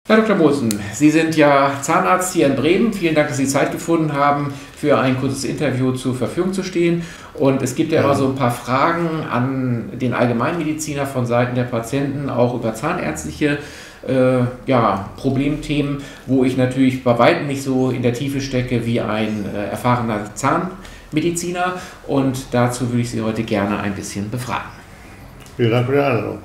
Herr Dr. Bohlsen, Sie sind ja Zahnarzt hier in Bremen. Vielen Dank, dass Sie Zeit gefunden haben, für ein kurzes Interview zur Verfügung zu stehen. Und es gibt ja immer so ein paar Fragen an den Allgemeinmediziner von Seiten der Patienten, auch über zahnärztliche Problemthemen, wo ich natürlich bei weitem nicht so in der Tiefe stecke wie ein erfahrener Zahnmediziner. Und dazu würde ich Sie heute gerne ein bisschen befragen. Vielen Dank für die Einladung.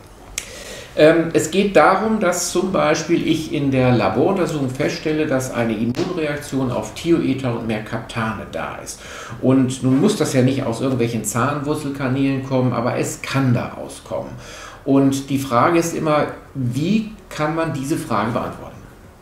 Es geht darum, dass zum Beispiel ich in der Laboruntersuchung feststelle, dass eine Immunreaktion auf Thioether und Mercaptane da ist. Und nun muss das ja nicht aus irgendwelchen Zahnwurzelkanälen kommen, aber es kann daraus kommen. Und die Frage ist immer, wie kann man diese Frage beantworten?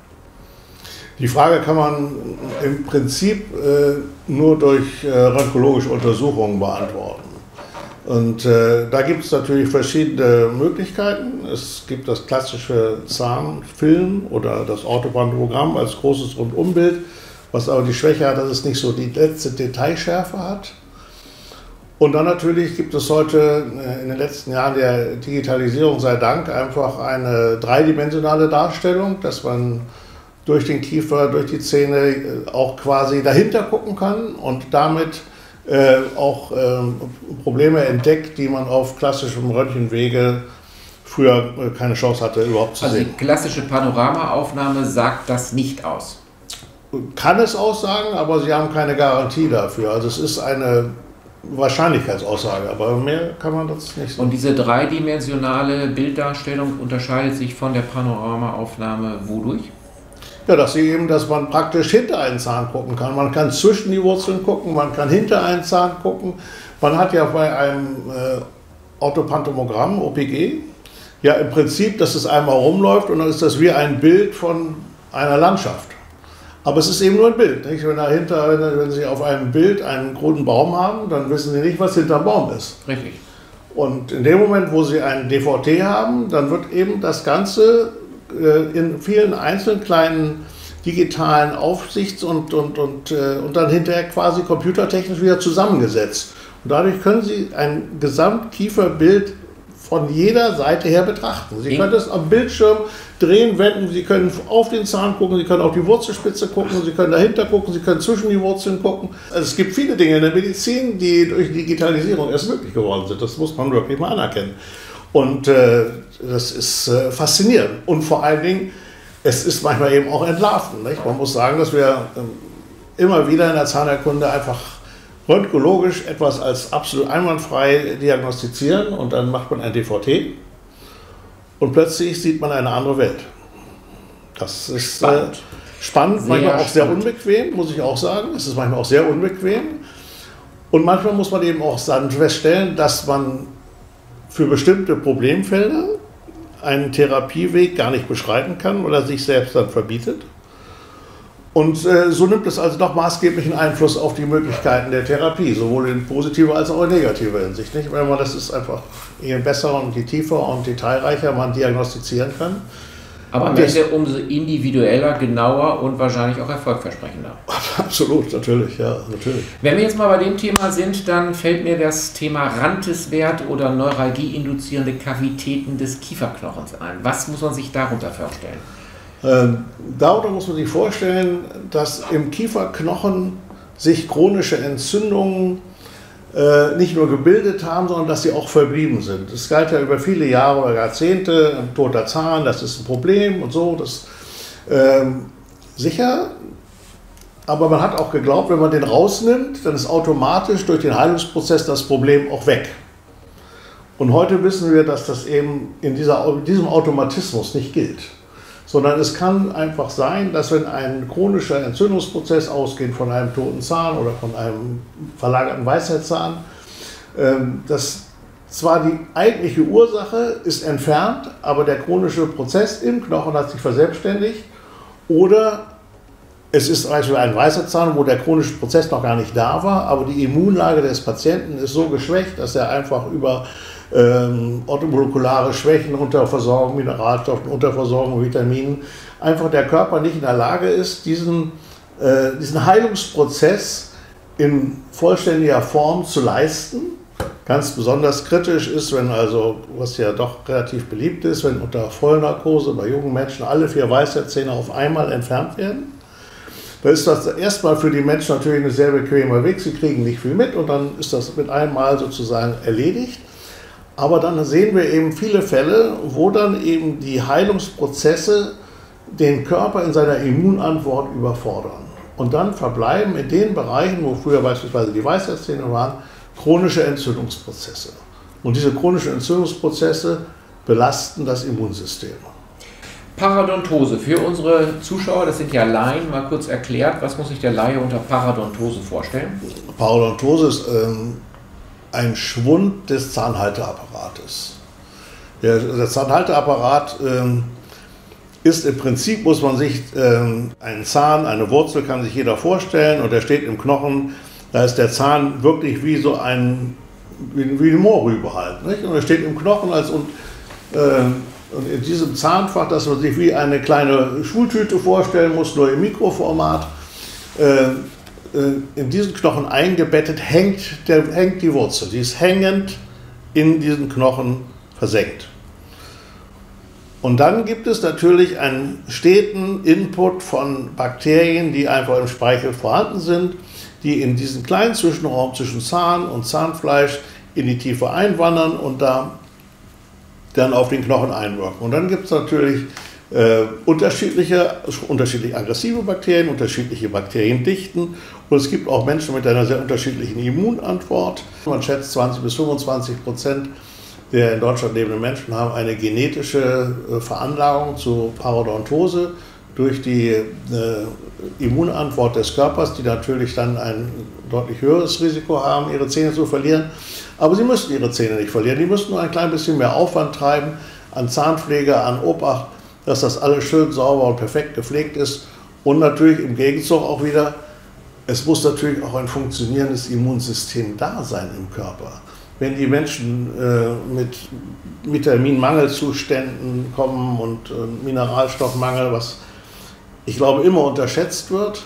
Die Frage kann man im Prinzip nur durch röntgenologische Untersuchungen beantworten. Und da gibt es natürlich verschiedene Möglichkeiten. Es gibt das klassische Zahnfilm oder das Orthopantomogramm als großes Rundumbild, was aber die Schwäche hat, dass es nicht so die letzte Detailschärfe hat. Und dann natürlich gibt es heute in den letzten Jahren der Digitalisierung sei Dank einfach eine dreidimensionale Darstellung, dass man durch den Kiefer, durch die Zähne auch quasi dahinter gucken kann und damit auch Probleme entdeckt, die man auf klassischem Röntgenwege früher keine Chance hatte, überhaupt zu sehen. Also die klassische Panoramaaufnahme sagt das nicht aus? Kann es aussagen, aber Sie haben keine Garantie dafür. Also es ist eine Wahrscheinlichkeitsaussage, aber mehr kann man das nicht sagen. Und diese dreidimensionale Bilddarstellung unterscheidet sich von der Panoramaaufnahme wodurch? Ja, dass man praktisch hinter einen Zahn gucken kann. Man kann zwischen die Wurzeln gucken, man kann hinter einen Zahn gucken. Man hat ja bei einem Orthopantomogramm, OPG, ja im Prinzip, dass es einmal rumläuft und dann ist das wie ein Bild von einer Landschaft. Aber es ist eben nur ein Bild. Nicht? Wenn Sie auf einem Bild einen grünen Baum haben, dann wissen Sie nicht, was hinter dem Baum ist. Richtig. Und in dem Moment, wo Sie einen DVT haben, dann wird eben das Ganze in vielen einzelnen kleinen digitalen Aufsichts- und dann hinterher quasi computertechnisch wieder zusammengesetzt. Und dadurch können Sie ein Gesamtkieferbild von jeder Seite her betrachten. Sie können das am Bildschirm drehen, wenden, Sie können auf den Zahn gucken, Sie können auf die Wurzelspitze gucken, Sie können dahinter gucken, Sie können zwischen die Wurzeln gucken. Also es gibt viele Dinge in der Medizin, die durch Digitalisierung erst möglich geworden sind. Das muss man wirklich mal anerkennen. Und das ist faszinierend. Und vor allen Dingen, es ist manchmal eben auch entlarvend. Nicht? Man muss sagen, dass wir immer wieder in der Zahnerkunde einfach röntgenologisch etwas als absolut einwandfrei diagnostizieren und dann macht man ein DVT und plötzlich sieht man eine andere Welt. Das ist spannend, manchmal auch sehr unbequem, muss ich auch sagen. Es ist manchmal auch sehr unbequem. Und manchmal muss man eben auch dann feststellen, dass man für bestimmte Problemfelder einen Therapieweg gar nicht beschreiten kann oder sich selbst dann verbietet. Und so nimmt es also doch maßgeblichen Einfluss auf die Möglichkeiten der Therapie, sowohl in positiver als auch in negativer Hinsicht. Nicht? Wenn man das ist einfach, je besser und je tiefer und detailreicher man diagnostizieren kann. Aber am Ende umso individueller, genauer und wahrscheinlich auch erfolgversprechender. Absolut, natürlich, ja, natürlich. Wenn wir jetzt mal bei dem Thema sind, dann fällt mir das Thema Ranteswert oder Neuralgie-induzierende Kavitäten des Kieferknochens ein. Was muss man sich darunter vorstellen? Darunter muss man sich vorstellen, dass im Kieferknochen sich chronische Entzündungen nicht nur gebildet haben, sondern dass sie auch verblieben sind. Es galt ja über viele Jahre oder Jahrzehnte, ein toter Zahn, das ist ein Problem und so, das sicher. Aber man hat auch geglaubt, wenn man den rausnimmt, dann ist automatisch durch den Heilungsprozess das Problem auch weg. Und heute wissen wir, dass das eben in diesem Automatismus nicht gilt. Sondern es kann einfach sein, dass wenn ein chronischer Entzündungsprozess ausgeht von einem toten Zahn oder von einem verlagerten Weisheitszahn, dass zwar die eigentliche Ursache ist entfernt, aber der chronische Prozess im Knochen hat sich verselbstständigt, oder es ist zum Beispiel ein Weisheitszahn, wo der chronische Prozess noch gar nicht da war, aber die Immunlage des Patienten ist so geschwächt, dass er einfach über orthomolekulare Schwächen, Unterversorgung, Mineralstoffen, Unterversorgung, Vitaminen, einfach der Körper nicht in der Lage ist, diesen Heilungsprozess in vollständiger Form zu leisten. Ganz besonders kritisch ist, wenn also, was ja doch relativ beliebt ist, wenn unter Vollnarkose bei jungen Menschen alle 4 Weisheitszähne auf einmal entfernt werden. Da ist das erstmal für die Menschen natürlich ein sehr bequemer Weg. Sie kriegen nicht viel mit und dann ist das mit einem Mal sozusagen erledigt. Aber dann sehen wir eben viele Fälle, wo dann eben die Heilungsprozesse den Körper in seiner Immunantwort überfordern. Und dann verbleiben in den Bereichen, wo früher beispielsweise die Weisheitszähne waren, chronische Entzündungsprozesse. Und diese chronischen Entzündungsprozesse belasten das Immunsystem. Parodontose. Für unsere Zuschauer, das sind ja Laien, mal kurz erklärt, was muss sich der Laie unter Parodontose vorstellen? Parodontose ist ein Schwund des Zahnhalteapparates. Der Zahnhalteapparat ist im Prinzip, muss man sich einen Zahn, eine Wurzel kann sich jeder vorstellen und der steht im Knochen. Da ist der Zahn wirklich wie so wie eine Mohrrübe halt. Nicht? Und er steht im Knochen und in diesem Zahnfach, das man sich wie eine kleine Schultüte vorstellen muss, nur im Mikroformat, in diesen Knochen eingebettet hängt die Wurzel. Die ist hängend in diesen Knochen versenkt. Und dann gibt es natürlich einen steten Input von Bakterien, die einfach im Speichel vorhanden sind, die in diesen kleinen Zwischenraum zwischen Zahn und Zahnfleisch in die Tiefe einwandern und da dann auf den Knochen einwirken. Und dann gibt es natürlich unterschiedlich aggressive Bakterien, unterschiedliche Bakteriendichten und es gibt auch Menschen mit einer sehr unterschiedlichen Immunantwort. Man schätzt 20-25% der in Deutschland lebenden Menschen haben eine genetische Veranlagung zu Parodontose durch die Immunantwort des Körpers, die natürlich dann ein deutlich höheres Risiko haben, ihre Zähne zu verlieren. Aber sie müssen ihre Zähne nicht verlieren. Die müssen nur ein klein bisschen mehr Aufwand treiben an Zahnpflege, an Obacht, dass das alles schön sauber und perfekt gepflegt ist. Und natürlich im Gegenzug auch wieder, es muss natürlich auch ein funktionierendes Immunsystem da sein im Körper. Wenn die Menschen mit Vitaminmangelzuständen kommen und Mineralstoffmangel, was ich glaube immer unterschätzt wird,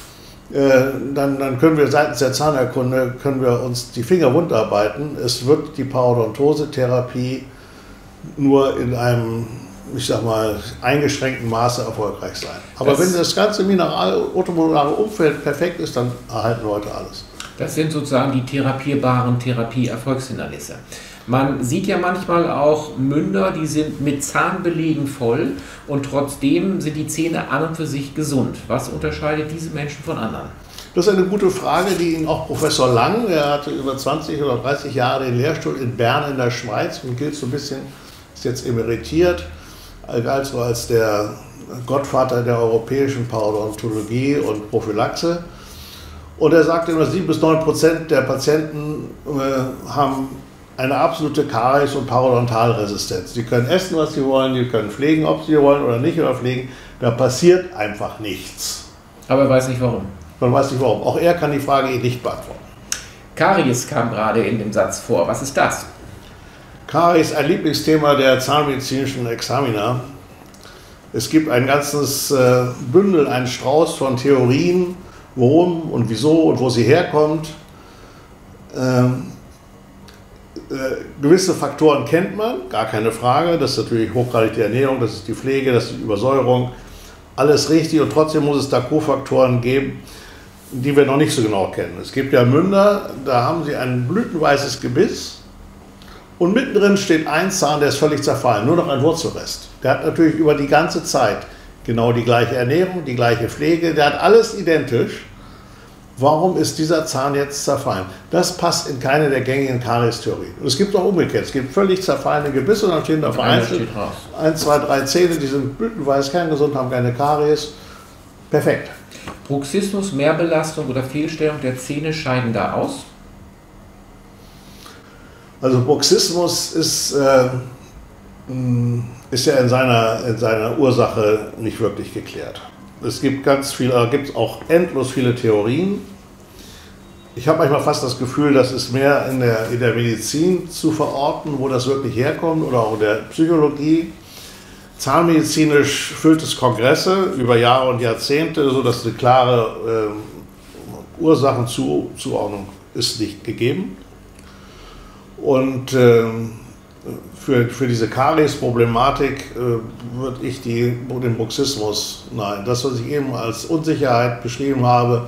dann können wir seitens der Zahnerkunde uns die Finger wund arbeiten. Es wird die Parodontose-Therapie nur in einem, ich sag mal, eingeschränkten Maße erfolgreich sein. Aber wenn das ganze mineral-orthomolare Umfeld perfekt ist, dann erhalten Leute alles. Das sind sozusagen die therapierbaren Therapie-Erfolgshindernisse. Man sieht ja manchmal auch Münder, die sind mit Zahnbelegen voll und trotzdem sind die Zähne an und für sich gesund. Was unterscheidet diese Menschen von anderen? Das ist eine gute Frage, die Ihnen auch Professor Lang, der hatte über 20 oder 30 Jahre den Lehrstuhl in Bern in der Schweiz und gilt so ein bisschen, ist jetzt emeritiert, also als der Gottvater der europäischen Parodontologie und Prophylaxe. Und er sagte immer, 7-9% der Patienten haben eine absolute Karies- und Parodontalresistenz. Die können essen, was sie wollen, die können pflegen, ob sie wollen oder nicht oder pflegen. Da passiert einfach nichts. Aber er weiß nicht warum. Man weiß nicht warum. Auch er kann die Frage nicht beantworten. Karies kam gerade in dem Satz vor. Was ist das? Karies ist ein Lieblingsthema der zahnmedizinischen Examiner. Es gibt ein ganzes Bündel, einen Strauß von Theorien, warum und wieso und wo sie herkommt. Gewisse Faktoren kennt man, gar keine Frage. Das ist natürlich hochgradig die Ernährung, das ist die Pflege, das ist die Übersäuerung. Alles richtig und trotzdem muss es da Kofaktoren geben, die wir noch nicht so genau kennen. Es gibt ja Münder, da haben sie ein blütenweißes Gebiss und mittendrin steht ein Zahn, der ist völlig zerfallen, nur noch ein Wurzelrest. Der hat natürlich über die ganze Zeit genau die gleiche Ernährung, die gleiche Pflege, der hat alles identisch. Warum ist dieser Zahn jetzt zerfallen? Das passt in keine der gängigen Karies-Theorien. Und es gibt auch umgekehrt. Es gibt völlig zerfallene Gebisse und dann stehen da vereinzelt 1, 2, 3 Zähne, die sind blütenweiß, kerngesund, haben keine Karies. Perfekt. Bruxismus, Mehrbelastung oder Fehlstellung der Zähne scheiden da aus? Also Bruxismus ist ja in seiner Ursache nicht wirklich geklärt. Es gibt gibt auch endlos viele Theorien. Ich habe manchmal fast das Gefühl, das ist mehr in der Medizin zu verorten, wo das wirklich herkommt, oder auch in der Psychologie. Zahnmedizinisch füllt es Kongresse über Jahre und Jahrzehnte, sodass eine klare Ursachenzuordnung ist nicht gegeben. Und für diese Karies-Problematik würde ich den Bruxismus, nein, das, was ich eben als Unsicherheit beschrieben habe,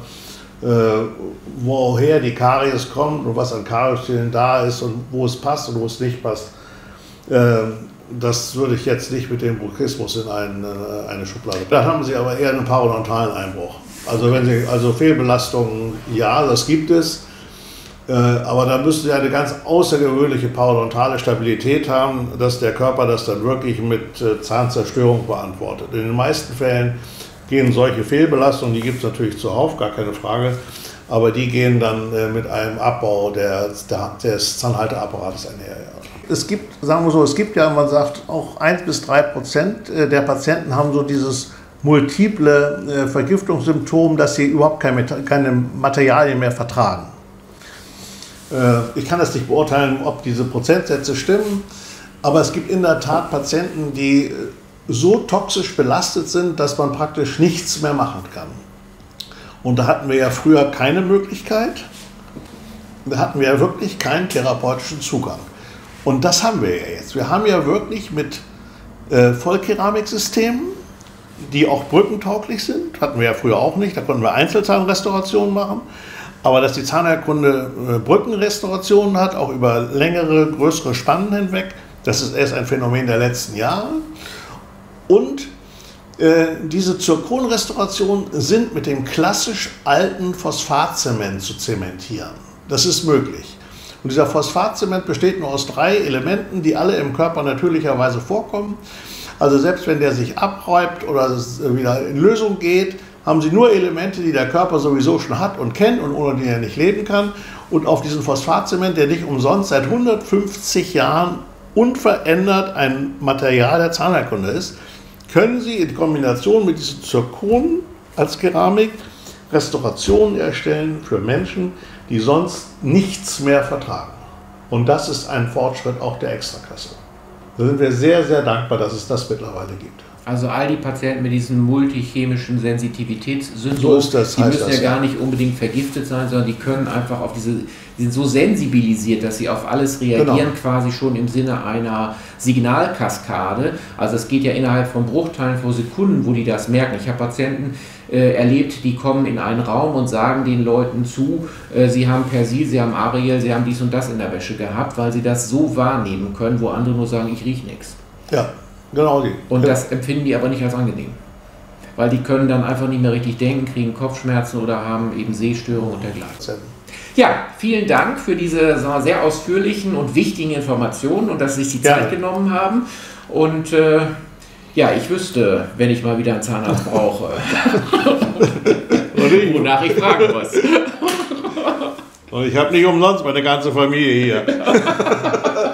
woher die Karies kommt und was an Kariesstellen da ist und wo es passt und wo es nicht passt, das würde ich jetzt nicht mit dem Bruxismus in eine Schublade. Da haben Sie aber eher einen parodontalen Einbruch. Also Fehlbelastungen, ja, das gibt es. Aber da müssen Sie eine ganz außergewöhnliche parodontale Stabilität haben, dass der Körper das dann wirklich mit Zahnzerstörung beantwortet. In den meisten Fällen gehen solche Fehlbelastungen, die gibt es natürlich zuhauf, gar keine Frage, aber die gehen dann mit einem Abbau des Zahnhalteapparates einher. Ja. Es gibt, sagen wir so, es gibt ja, man sagt, auch 1-3% der Patienten haben so dieses multiple Vergiftungssymptom, dass sie überhaupt keine Materialien mehr vertragen. Ich kann das nicht beurteilen, ob diese Prozentsätze stimmen, aber es gibt in der Tat Patienten, die so toxisch belastet sind, dass man praktisch nichts mehr machen kann. Und da hatten wir ja früher keine Möglichkeit, da hatten wir ja wirklich keinen therapeutischen Zugang. Und das haben wir ja jetzt. Wir haben ja wirklich mit Vollkeramiksystemen, die auch brückentauglich sind, hatten wir ja früher auch nicht, da konnten wir Einzelzahnrestaurationen machen. Aber dass die Zahnheilkunde Brückenrestaurationen hat, auch über längere, größere Spannen hinweg, das ist erst ein Phänomen der letzten Jahre. Und diese Zirkonrestaurationen sind mit dem klassisch alten Phosphatzement zu zementieren. Das ist möglich. Und dieser Phosphatzement besteht nur aus 3 Elementen, die alle im Körper natürlicherweise vorkommen. Also selbst wenn der sich abräubt oder wieder in Lösung geht, haben Sie nur Elemente, die der Körper sowieso schon hat und kennt und ohne die er nicht leben kann. Und auf diesen Phosphatzement, der nicht umsonst seit 150 Jahren unverändert ein Material der Zahnheilkunde ist, können Sie in Kombination mit diesem Zirkon als Keramik Restaurationen erstellen für Menschen, die sonst nichts mehr vertragen. Und das ist ein Fortschritt auch der Extrakasse. Da sind wir sehr, sehr dankbar, dass es das mittlerweile gibt. Also all die Patienten mit diesem multichemischen Sensitivitätssyndrom, so ist das, die müssen ja gar nicht unbedingt vergiftet sein, sondern die können einfach auf die sind so sensibilisiert, dass sie auf alles reagieren, genau, quasi schon im Sinne einer Signalkaskade. Also es geht ja innerhalb von Bruchteilen von Sekunden, wo die das merken. Ich habe Patienten erlebt, die kommen in einen Raum und sagen den Leuten zu, sie haben Persil, sie haben Ariel, sie haben dies und das in der Wäsche gehabt, weil sie das so wahrnehmen können, wo andere nur sagen, ich rieche nichts. Ja. Genau die. Und das empfinden die aber nicht als angenehm. Weil die können dann einfach nicht mehr richtig denken, kriegen Kopfschmerzen oder haben eben Sehstörungen und dergleichen. Ja, vielen Dank für diese sehr ausführlichen und wichtigen Informationen und dass Sie sich die Zeit genommen haben. Und ja, ich wüsste, wenn ich mal wieder einen Zahnarzt brauche, wonach ich fragen muss. Und ich habe nicht umsonst meine ganze Familie hier.